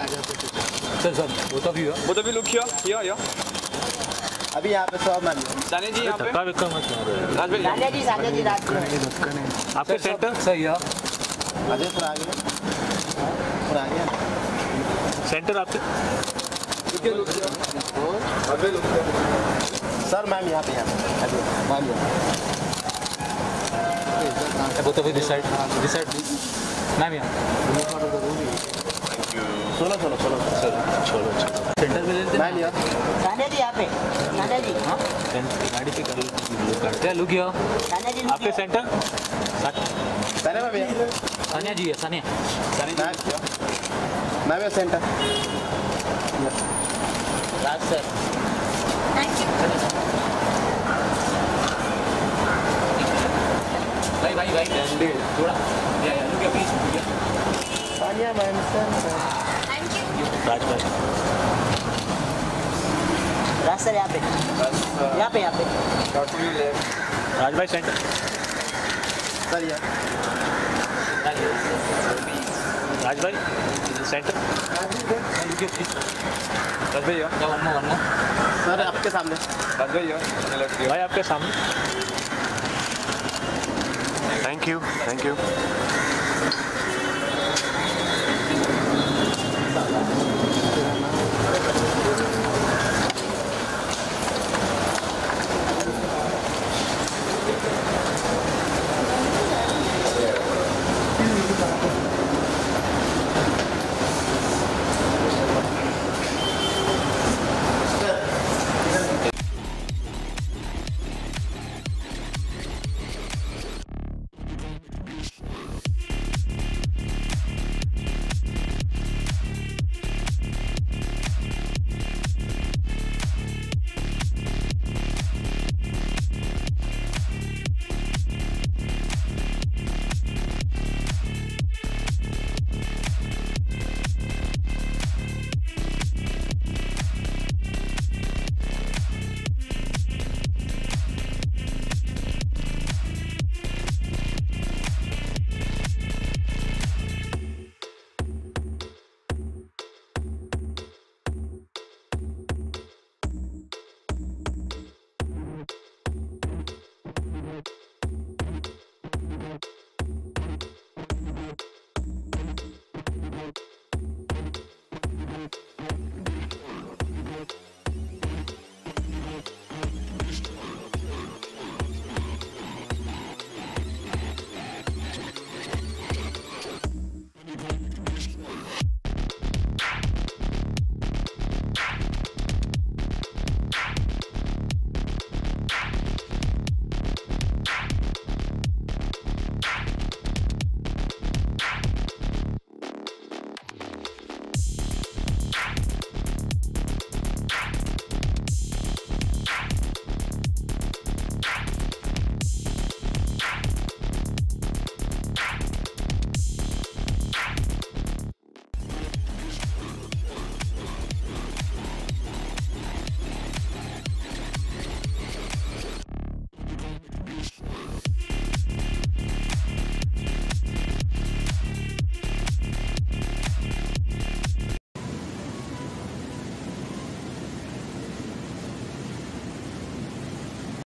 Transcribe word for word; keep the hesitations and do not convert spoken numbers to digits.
Sir, sir, both of you. Both of you look here, here, here. अभी यहाँ पे सौ मैम सानिया जी यहाँ पे धक्का विक्का मत मारो। राजभाई सानिया जी सानिया जी रात में आपके सेंटर सही है। अजय सर आ गए सर आ गया सेंटर आपके सर मैम यहाँ पे यहाँ पे मैम यहाँ both of you this side, this side please. Ma'am यहाँ सोलो सोलो सोलो सर छोड़ो छोड़ो सेंटर में लेते मैम यहाँ सानिया जी यहाँ पे सानिया जी हाँ गाड़ी पे कर लो करते हैं लुक हियर सानिया जी आपके सेंटर सानिया मैम यहाँ सानिया जी है सानिया मैम मैम यहाँ centre Raj sir thank you भाई भाई भाई थोड़ा या या look please Sania ma'am centre thank you Raj भाई राज सर यहाँ पे यहाँ पे यहाँ पे राज भाई सेंटर सर यहाँ राज भाई सेंटर लुक प्लीज राज भाई यहाँ one more one more sir आपके सामने राज भाई यहाँ लेफ्ट भाई आपके सामने Thank you, thank you.